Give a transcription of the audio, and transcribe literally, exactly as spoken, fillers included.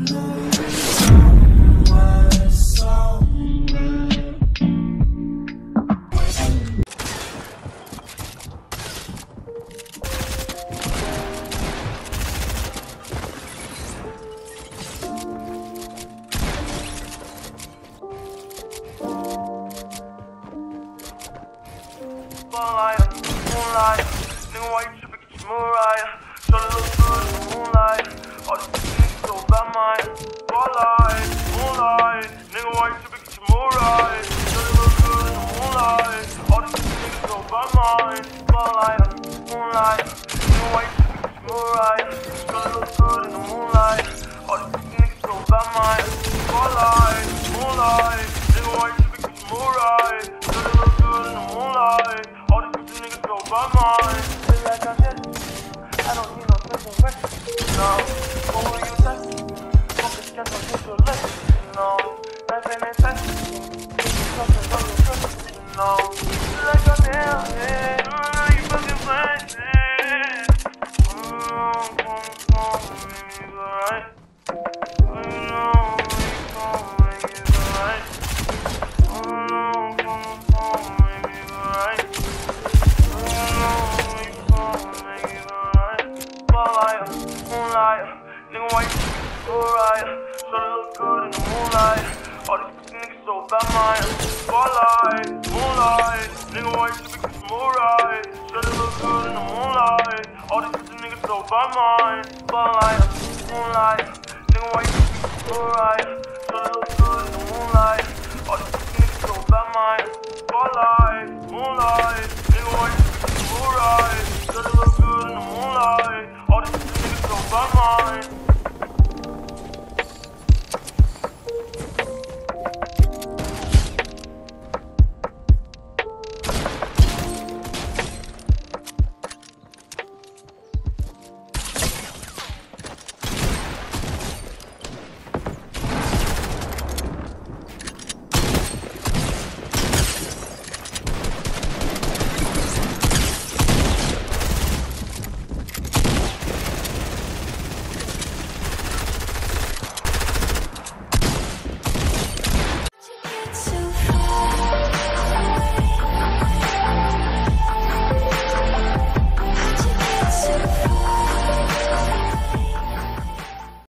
Moonlight, moonlight, nigga, why you trippin', get your Mariah? Tryna look good in the moonlight, all these niggas so bad mine. Spotlight, moonlight, nigga, why you trippin', get your Mariah? Tryna look good in the moonlight, all these niggas so bad mine. Spotlight, moonlight, nigga, why you trippin', get your Mariah? Tryna look good in the moonlight, all these niggas so bad mine. Spotlight, moonlight, nigga, why you trippin', get your Mariah? Tryna look good in the moonlight. By mine, feel like I did it. I don't need no special record. No, what will you say? Focus just on his relation. No, life ain't expensive. Something from your trip. No, feel like I nailed it. Mm, you fucking flashed it. Mm, come, come, make me go right. Mm, come, make me go right. Mm, come, come, make me go right. Moonlight, nigga, why you so right? Tryna look good in the moonlight. All these niggas so bad, mine. Spotlight, moonlight, nigga, why you trippin', get some right? Tryna look good in the moonlight. All these niggas so bad, mine. Spotlight, moonlight, nigga, why you trippin', so right? Tryna look good in the moonlight. All these niggas so bad, mine. Spotlight, moonlight, nigga, why you trippin', so right? Tryna look good in the moonlight.